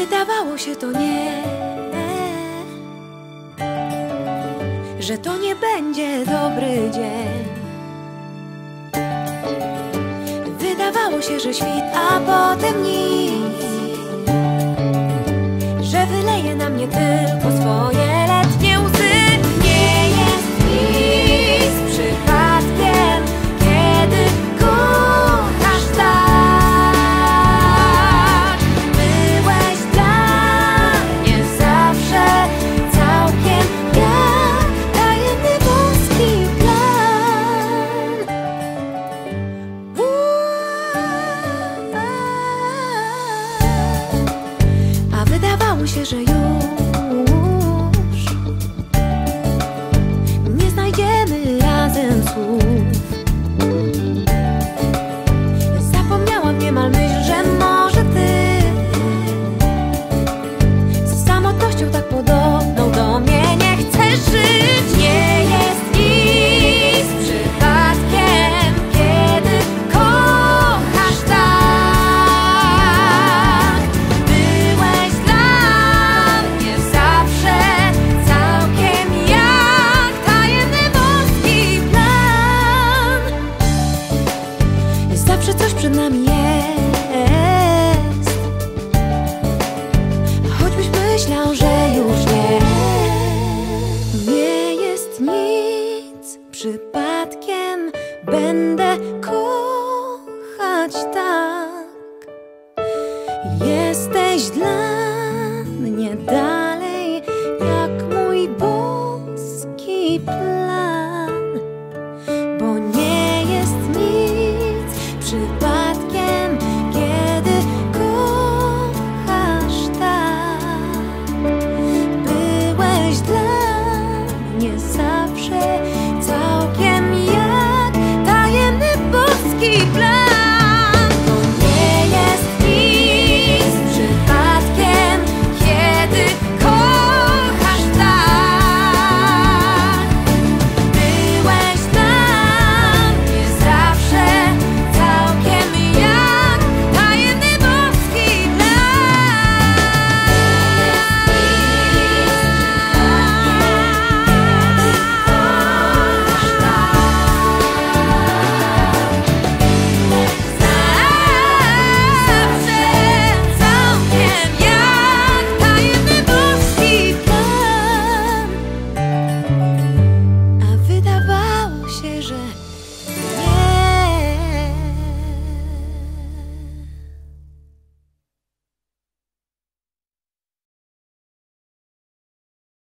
Wydawało się to nie, że to nie będzie dobry dzień. Wydawało się, że świt, a potem nic, że wyleje na mnie tylko swoje letnie łzy. Nie jest nic przypadkiem, kiedy kochasz tak. Byłeś dla mnie zawsze całkiem jak tajemny boski plan. A wydawało się, że już nie znajdziemy razem słów. Zapomniałam niemal myśl, że może ty z samotnością tak podobną do mnie nie chcesz żyć. Nie jest nic przypadkiem, kiedy kochasz tak. Byłeś dla mnie zawsze całkiem jak tajemny boski plan. Zawsze coś przed nami jest, choćbyś myślał, że już nie. Nie jest nic przypadkiem, będę kochać tak. Jesteś dla mnie